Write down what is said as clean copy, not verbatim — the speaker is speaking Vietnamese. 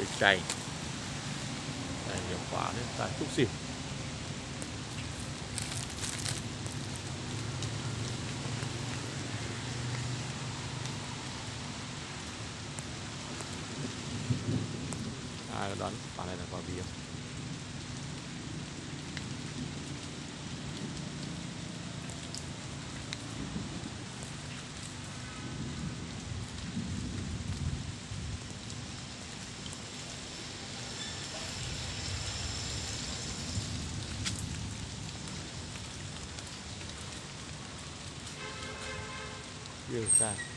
cày. Đây, nhiều quả nên ta xúc xỉu. Ai đoán quả này là quả gì không? Yêu xa.